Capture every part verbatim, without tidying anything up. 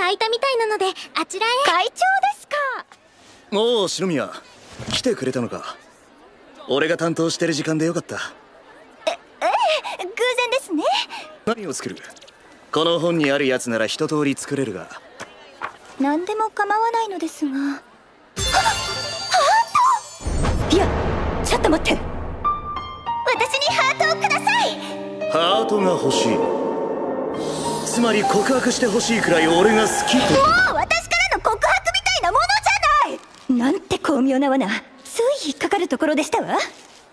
空いたみたいなのであちらへ。 会長ですか。 おお、篠宮来てくれたのか。俺が担当してる時間でよかった。 えええ、偶然ですね。 何を作る？この本にあるやつなら一通り作れるが。 何でも構わないのですが。ハート！いや、ちょっと待って。私にハートをください。 ハートが欲しい。つまり告白してほしいくらい俺が好きと。 もう私からの告白みたいなものじゃない。なんて巧妙な罠。つい引っかかるところでしたわ。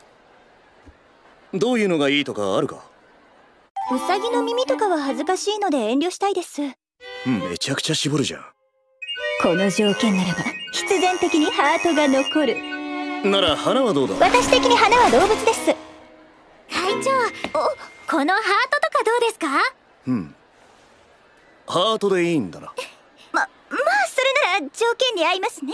どういうのがいいとかあるか？ ウサギの耳とかは恥ずかしいので遠慮したいです。 めちゃくちゃ絞るじゃん。 この条件ならば必然的にハートが残る。 なら花はどうだ？ 私的に花は動物です。 会長、おこのハートとかどうですか？ うん、ハートでいいんだな。 ま、まあそれなら条件に合いますね。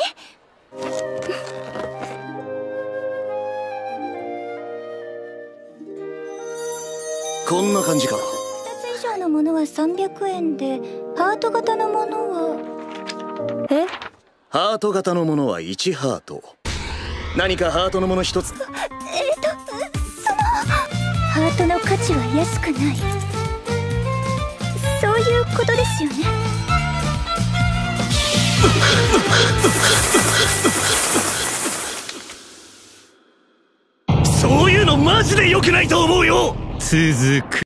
こんな感じか。 ふたつ以上のものはさんびゃくえんで、ハート型のものはえハート型のものはいちハート。何かハートのもの一つ。 えっとそのハートの価値は安くない、そういうことですよね。 そういうのマジで良くないと思うよ。 続く。